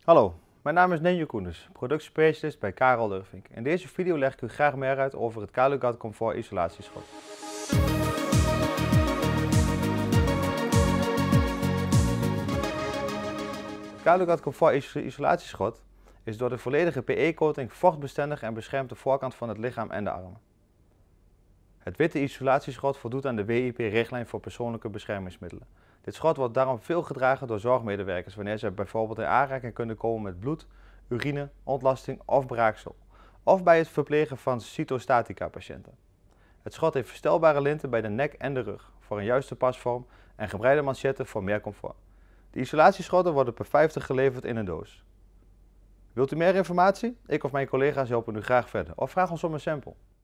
Hallo, mijn naam is Nenjo Koenders, productiespecialist bij Karel Eurfink. In deze video leg ik u graag meer uit over het Kalugat Comfort isolatieschot. Het Kalugat Comfort isolatieschot is door de volledige PE-coating vochtbestendig en beschermt de voorkant van het lichaam en de armen. Het witte isolatieschot voldoet aan de WIP-richtlijn voor persoonlijke beschermingsmiddelen. Dit schot wordt daarom veel gedragen door zorgmedewerkers wanneer ze bijvoorbeeld in aanraking kunnen komen met bloed, urine, ontlasting of braaksel, of bij het verplegen van cytostatica-patiënten. Het schot heeft verstelbare linten bij de nek en de rug voor een juiste pasvorm en gebreide manchetten voor meer comfort. De isolatieschotten worden per 50 geleverd in een doos. Wilt u meer informatie? Ik of mijn collega's helpen u graag verder of vraag ons om een sample.